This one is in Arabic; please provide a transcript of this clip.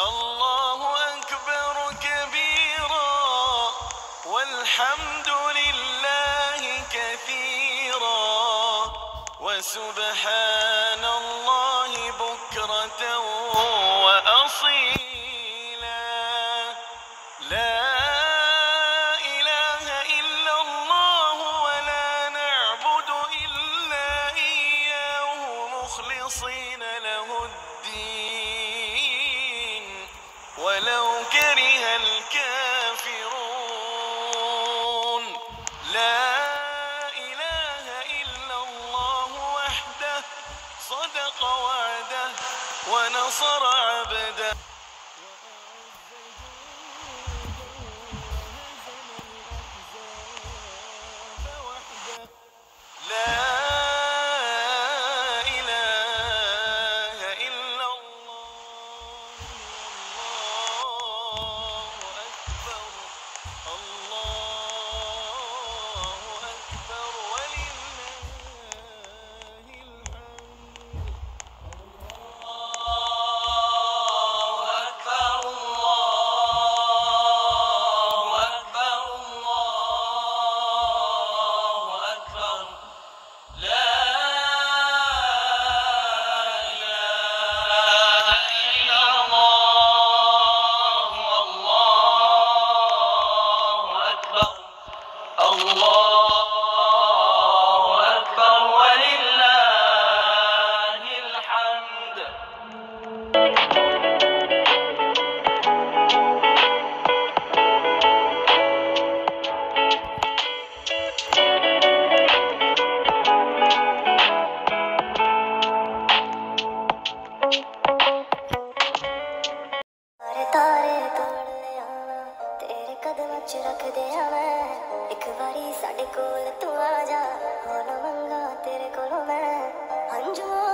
الله أكبر كبيرا والحمد لله كثيرا وسبحان الله بكرة وأصيلا. لا إله إلا الله ولا نعبد إلا إياه مخلصين له الدين ولو كره الكافرون. لا إله إلا الله وحده صدق وعده ونصر عبده. لا إله إلا الله. الله أكبر الله أكبر ولله الحمد. الله أكبر الله أكبر الله أكبر. لا إله إلا الله. الله أكبر الله أكبر ولله الحمد. तारे तोड़ लिया तेरे कदम च रख दिया मैं एक बारी साडे कोल तू आ जा हो ना मंगा तेरे कोलों मैं हंझुआ